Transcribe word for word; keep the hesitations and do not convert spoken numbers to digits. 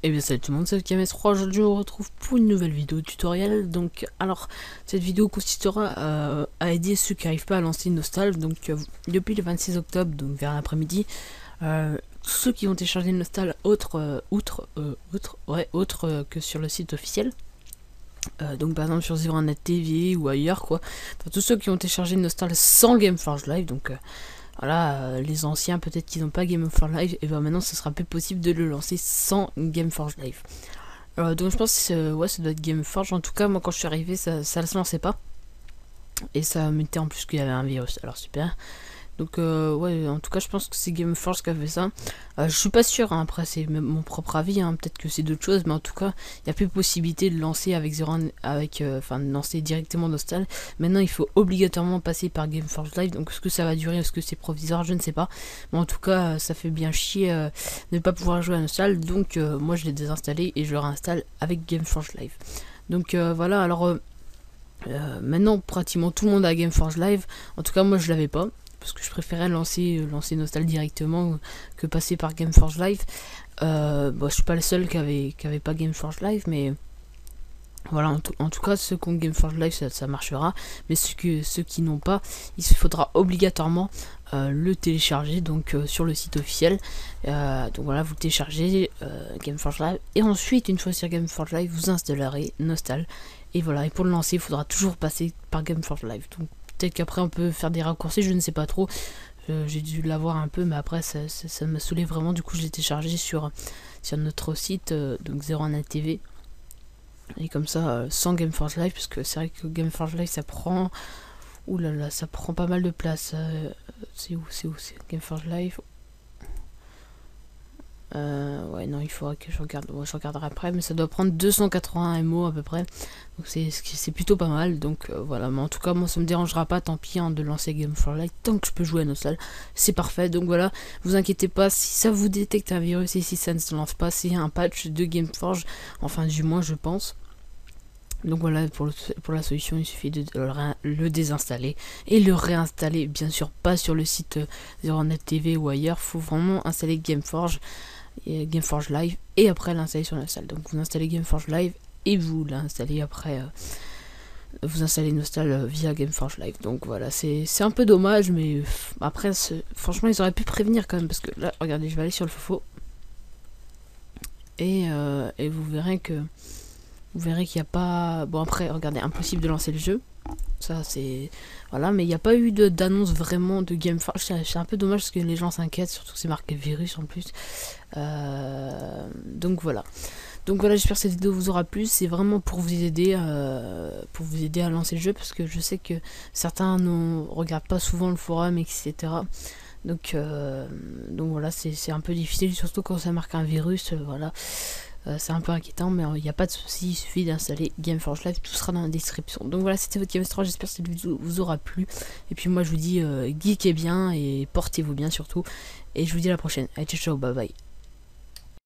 Et bien salut tout le monde, c'est K M S trois, aujourd'hui on se retrouve pour une nouvelle vidéo tutoriel. Donc alors, cette vidéo consistera euh, à aider ceux qui n'arrivent pas à lancer Nostal. Donc euh, depuis le vingt-six octobre, donc vers l'après-midi, euh, ceux qui ont téléchargé Nostal autre, euh, outre, euh, outre, ouais, autre euh, que sur le site officiel, euh, donc par exemple sur Zero Net T V ou ailleurs quoi, enfin, tous ceux qui ont téléchargé Nostal sans Gameforge Live, donc euh, voilà, euh, les anciens peut-être qu'ils n'ont pas Gameforge Live, et ben maintenant ce sera plus possible de le lancer sans Gameforge Live. Euh, donc je pense que ouais, ça doit être Gameforge. En tout cas, moi quand je suis arrivé, ça, ça ne se lançait pas. Et ça mettait en plus qu'il y avait un virus. Alors super. Donc euh, ouais, en tout cas, je pense que c'est Gameforge qui a fait ça. Euh, je suis pas sûr, hein, après c'est mon propre avis, hein, peut-être que c'est d'autres choses, mais en tout cas, il n'y a plus possibilité de lancer avec Zero, avec, euh, enfin de lancer directement Nostal. Maintenant, il faut obligatoirement passer par Gameforge Live. Donc est-ce que ça va durer, est-ce que c'est provisoire, je ne sais pas. Mais en tout cas, ça fait bien chier euh, de ne pas pouvoir jouer à Nostal. Donc euh, moi, je l'ai désinstallé et je le réinstalle avec Gameforge Live. Donc euh, voilà, alors euh, euh, maintenant pratiquement tout le monde a Gameforge Live. En tout cas, moi je l'avais pas, parce que je préférais lancer, euh, lancer Nostal directement que passer par Gameforge Live. Euh, bon, je suis pas le seul qui avait, qui avait pas Gameforge Live, mais voilà, en tout, en tout cas, ceux qui ont Gameforge Live, ça, ça marchera. Mais ceux, que, ceux qui n'ont pas, il faudra obligatoirement euh, le télécharger donc euh, sur le site officiel. Euh, donc voilà, vous téléchargez euh, Gameforge Live, et ensuite, une fois sur Gameforge Live, vous installerez Nostal. Et voilà, et pour le lancer, il faudra toujours passer par Gameforge Live. Donc peut-être qu'après on peut faire des raccourcis, je ne sais pas trop. Euh, j'ai dû l'avoir un peu, mais après ça, ça, ça m'a saoulé vraiment. Du coup, je l'ai téléchargé sur, sur notre site, euh, donc Zero Net T V. Et comme ça, euh, sans Gameforge Live, parce que c'est vrai que Gameforge Live ça prend. Ouh là là, ça prend pas mal de place. Euh, c'est où, c'est où, c'est Gameforge Live. Euh, ouais, non, il faudra que je regarde. Ouais, je regarderai après, mais ça doit prendre deux cent quatre-vingts mégaoctets à peu près. Donc c'est c'est plutôt pas mal. Donc euh, voilà, mais en tout cas, moi ça me dérangera pas, tant pis, hein, de lancer Gameforge Live tant que je peux jouer à Nostal. C'est parfait. Donc voilà, vous inquiétez pas, si ça vous détecte un virus et si ça ne se lance pas, c'est un patch de Gameforge. Enfin, du moins, je pense. Donc voilà, pour, le, pour la solution, il suffit de le, le désinstaller et le réinstaller. Bien sûr, pas sur le site euh, Zero Net T V ou ailleurs. Faut vraiment installer Gameforge. Et Gameforge Live et après l'installer sur Nostal. Donc vous installez Gameforge Live et vous l'installez après, euh, vous installez Nostal euh, via Gameforge Live. Donc voilà, c'est un peu dommage, mais euh, après franchement ils auraient pu prévenir quand même, parce que là regardez, je vais aller sur le Fofo et, euh, et vous verrez que vous verrez qu'il n'y a pas, bon après regardez, impossible de lancer le jeu. Ça c'est voilà, mais il n'y a pas eu d'annonce vraiment de Gameforge. C'est un peu dommage parce que les gens s'inquiètent, surtout que c'est marqué virus en plus. Euh, donc voilà. Donc voilà, j'espère que cette vidéo vous aura plu. C'est vraiment pour vous aider, euh, pour vous aider à lancer le jeu, parce que je sais que certains ne regardent pas souvent le forum, et cetera. Donc euh, donc voilà, c'est un peu difficile, surtout quand ça marque un virus. Euh, voilà. Euh, c'est un peu inquiétant, mais il n'y a pas de souci, il suffit d'installer Gameforge Live, tout sera dans la description. Donc voilà, c'était votre K M S trois, j'espère que cette vidéo vous aura plu. Et puis moi je vous dis, euh, geekez bien et portez-vous bien surtout. Et je vous dis à la prochaine. Allez, ciao, ciao, bye bye.